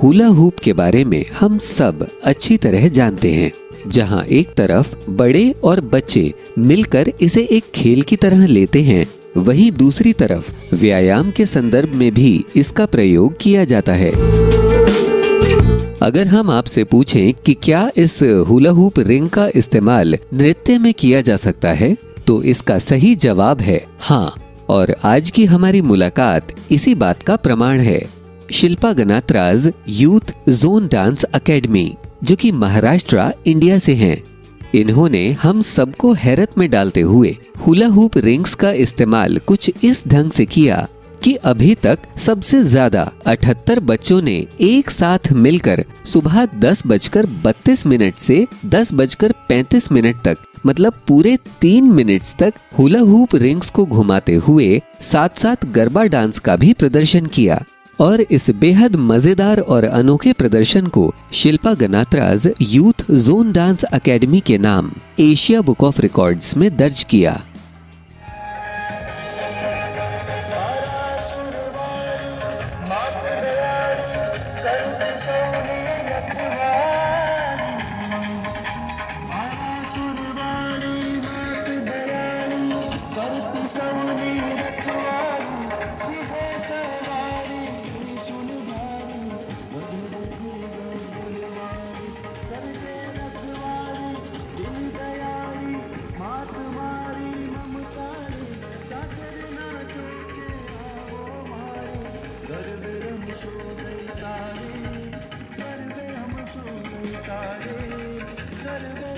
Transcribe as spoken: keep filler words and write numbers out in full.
Hula hoop के बारे में हम सब अच्छी तरह जानते हैं, जहां एक तरफ बड़े और बच्चे मिलकर इसे एक खेल की तरह लेते हैं, वहीं दूसरी तरफ व्यायाम के संदर्भ में भी इसका प्रयोग किया जाता है। अगर हम आपसे पूछें कि क्या इस हुला हूप रिंग का इस्तेमाल नृत्य में किया जा सकता है, तो इसका सही जवाब है हाँ। और आज की हमारी मुलाकात इसी बात का प्रमाण है। Shilpa Ganatra's youth zone dance academy, जो कि महाराष्ट्र इंडिया से हैं, इन्होंने हम सबको हैरत में डालते हुए हुला हूप रिंग्स का इस्तेमाल कुछ इस ढंग से किया कि अभी तक सबसे ज्यादा अठहत्तर बच्चों ने एक साथ मिलकर सुबह दस बजकर बत्तीस मिनट से दस बजकर पैंतीस मिनट तक, मतलब पूरे तीन मिनट्स तक हुला हूप रिंग्स को घुमाते हुए साथ साथ गरबा डांस का भी प्रदर्शन किया। और इस बेहद मजेदार और अनोखे प्रदर्शन को Shilpa Ganatra's youth zone dance academy के नाम एशिया बुक ऑफ रिकॉर्ड्स में दर्ज किया। Sarve